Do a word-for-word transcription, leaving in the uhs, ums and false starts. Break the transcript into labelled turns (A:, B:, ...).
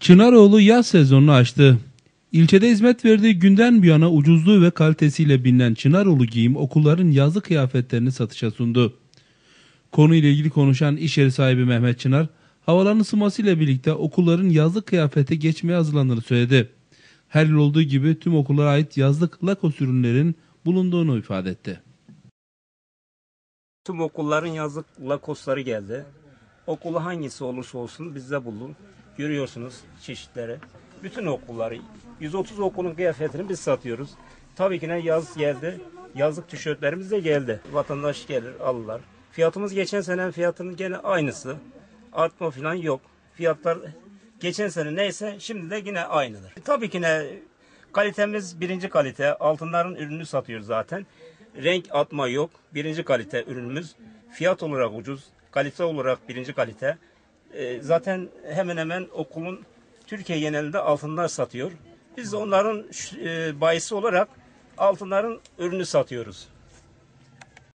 A: Çınaroğlu yaz sezonunu açtı. İlçede hizmet verdiği günden bu yana ucuzluğu ve kalitesiyle bilinen Çınaroğlu Giyim okulların yazlık kıyafetlerini satışa sundu. Konuyla ilgili konuşan iş yeri sahibi Mehmet Çınar, havaların ısınmasıyla birlikte okulların yazlık kıyafete geçmeye hazırlandığını söyledi. Her yıl olduğu gibi tüm okullara ait yazlık Lakos ürünlerin bulunduğunu ifade etti.
B: Tüm okulların yazlık Lakosları geldi. Okulu hangisi olursa olsun bizde bulun. Görüyorsunuz çeşitleri. Bütün okulları, yüz otuz okulun kıyafetini biz satıyoruz. Tabii ki ne yaz geldi, yazlık tişörtlerimiz de geldi. Vatandaş gelir, alırlar. Fiyatımız geçen senenin fiyatının gene aynısı. Artma falan yok. Fiyatlar geçen sene neyse şimdi de yine aynıdır. Tabii ki ne kalitemiz birinci kalite. Altınların ürünü satıyoruz zaten. Renk atma yok. Birinci kalite ürünümüz. Fiyat olarak ucuz. Kalite olarak birinci kalite. E, zaten hemen hemen okulun Türkiye genelinde altınlar satıyor. Biz de onların e, bayisi olarak altınların ürünü satıyoruz.